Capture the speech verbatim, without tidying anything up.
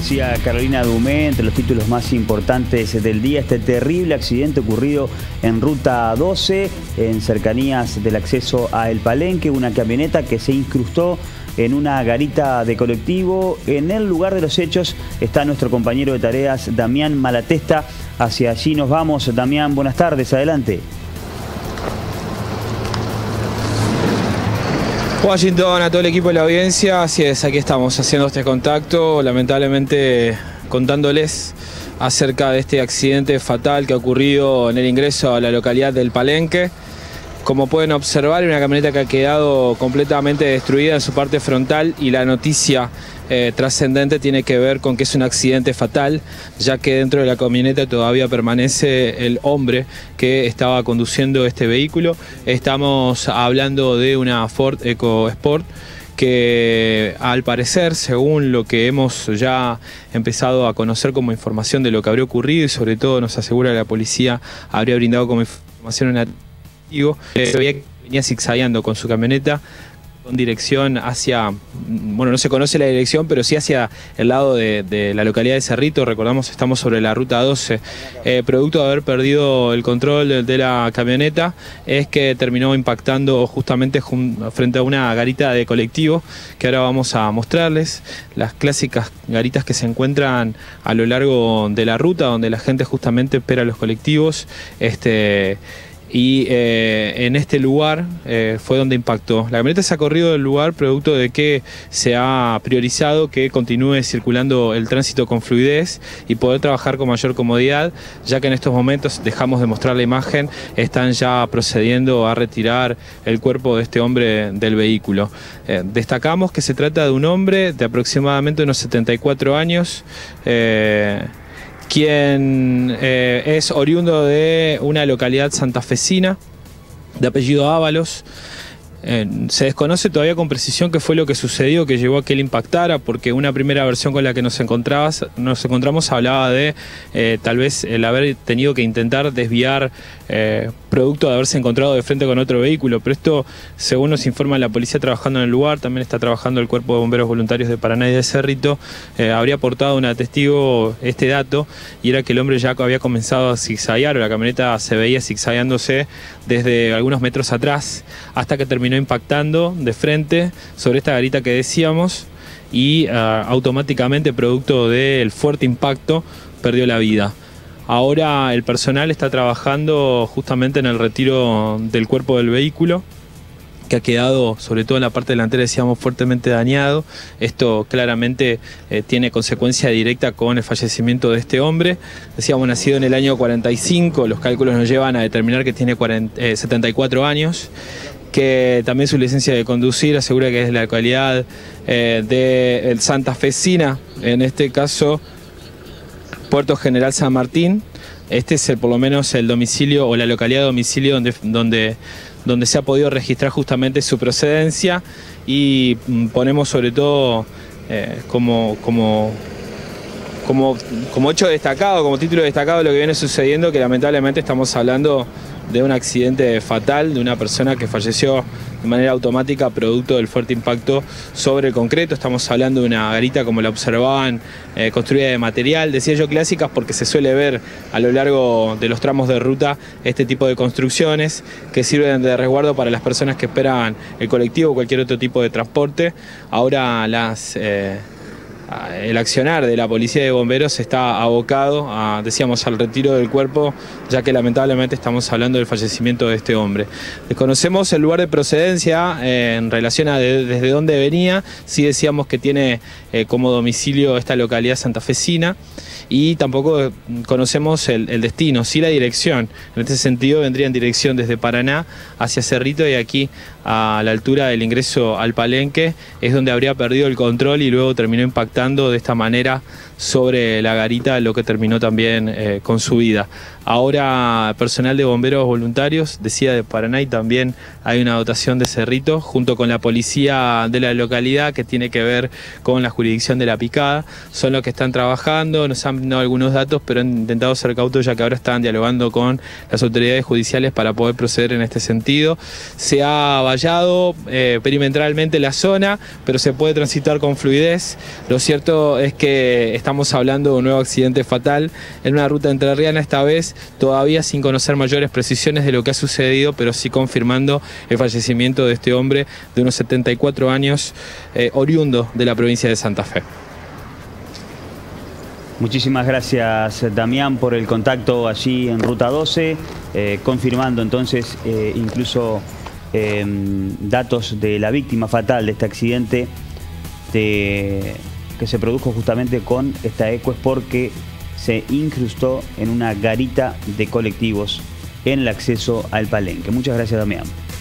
Decía Carolina Dumé, entre los títulos más importantes del día, este terrible accidente ocurrido en Ruta doce, en cercanías del acceso a El Palenque, una camioneta que se incrustó en una garita de colectivo. En el lugar de los hechos está nuestro compañero de tareas, Damián Malatesta. Hacia allí nos vamos. Damián, buenas tardes, adelante. Washington, a todo el equipo de la audiencia, así es, aquí estamos haciendo este contacto, lamentablemente contándoles acerca de este accidente fatal que ha ocurrido en el ingreso a la localidad del Palenque. Como pueden observar, una camioneta que ha quedado completamente destruida en su parte frontal, y la noticia eh, trascendente tiene que ver con que es un accidente fatal, ya que dentro de la camioneta todavía permanece el hombre que estaba conduciendo este vehículo. Estamos hablando de una Ford EcoSport que, al parecer, según lo que hemos ya empezado a conocer como información de lo que habría ocurrido, y sobre todo nos asegura la policía, habría brindado como información una se veía que venía zigzagueando con su camioneta con dirección hacia, bueno, no se conoce la dirección, pero sí hacia el lado de, de la localidad de Cerrito. Recordamos, estamos sobre la Ruta doce. Eh, producto de haber perdido el control de, de la camioneta, es que terminó impactando justamente frente a una garita de colectivo, que ahora vamos a mostrarles. Las clásicas garitas que se encuentran a lo largo de la ruta, donde la gente justamente espera los colectivos. Este... Y eh, en este lugar eh, fue donde impactó. La camioneta se ha corrido del lugar producto de que se ha priorizado que continúe circulando el tránsito con fluidez y poder trabajar con mayor comodidad, ya que en estos momentos, dejamos de mostrar la imagen, están ya procediendo a retirar el cuerpo de este hombre del vehículo. Eh, destacamos que se trata de un hombre de aproximadamente unos setenta y cuatro años, eh, quien eh, es oriundo de una localidad santafesina de apellido Ábalos. Eh, se desconoce todavía con precisión qué fue lo que sucedió que llevó a que él impactara, porque una primera versión con la que nos, nos encontramos hablaba de eh, tal vez el haber tenido que intentar desviar eh, producto de haberse encontrado de frente con otro vehículo, pero esto, según nos informa la policía trabajando en el lugar, también está trabajando el Cuerpo de Bomberos Voluntarios de Paraná y de Cerrito, eh, habría aportado un testigo este dato, y era que el hombre ya había comenzado a zigzaguear, o la camioneta se veía zigzagueándose desde algunos metros atrás, hasta que terminó impactando de frente sobre esta garita que decíamos, y uh, automáticamente, producto del fuerte impacto, perdió la vida. Ahora el personal está trabajando justamente en el retiro del cuerpo del vehículo, que ha quedado, sobre todo en la parte delantera, decíamos, fuertemente dañado. Esto claramente eh, tiene consecuencia directa con el fallecimiento de este hombre. Decíamos, nacido en el año cuarenta y cinco, los cálculos nos llevan a determinar que tiene cuarenta, eh, setenta y cuatro años, que también su licencia de conducir asegura que es de la localidad eh, de Santafesina, en este caso Puerto General San Martín. Este es el, por lo menos el domicilio o la localidad de domicilio donde, donde, donde se ha podido registrar justamente su procedencia, y mm, ponemos sobre todo eh, como, como, como, como hecho destacado, como título destacado de lo que viene sucediendo, que lamentablemente estamos hablando de un accidente fatal, de una persona que falleció de manera automática producto del fuerte impacto sobre el concreto. Estamos hablando de una garita, como la observaban, eh, construida de material, decía yo clásicas, porque se suele ver a lo largo de los tramos de ruta este tipo de construcciones que sirven de resguardo para las personas que esperan el colectivo o cualquier otro tipo de transporte. Ahora las... Eh, el accionar de la policía de bomberos está abocado a, decíamos, al retiro del cuerpo, ya que lamentablemente estamos hablando del fallecimiento de este hombre. Desconocemos el lugar de procedencia eh, en relación a de, desde dónde venía. Sí decíamos que tiene eh, como domicilio esta localidad santafesina, y tampoco conocemos el, el destino, sí la dirección. En este sentido vendría en dirección desde Paraná hacia Cerrito, y aquí a la altura del ingreso al Palenque es donde habría perdido el control y luego terminó impactando de esta manera sobre la garita, lo que terminó también eh, con su vida. Ahora personal de bomberos voluntarios, decía, de Paraná, y también hay una dotación de Cerrito junto con la policía de la localidad que tiene que ver con la jurisdicción de La Picada. Son los que están trabajando, nos han dado algunos datos, pero han intentado ser cautos, ya que ahora están dialogando con las autoridades judiciales para poder proceder en este sentido. Se ha vallado eh, perimetralmente la zona, pero se puede transitar con fluidez. Lo cierto es que estamos hablando de un nuevo accidente fatal en una ruta entrerriana, esta vez todavía sin conocer mayores precisiones de lo que ha sucedido, pero sí confirmando el fallecimiento de este hombre de unos setenta y cuatro años, eh, oriundo de la provincia de Santa Fe. Muchísimas gracias, Damián, por el contacto allí en Ruta doce, eh, confirmando entonces eh, incluso eh, datos de la víctima fatal de este accidente de, que se produjo justamente con esta Equus porque se incrustó en una garita de colectivos en el acceso al Palenque. Muchas gracias, Damián.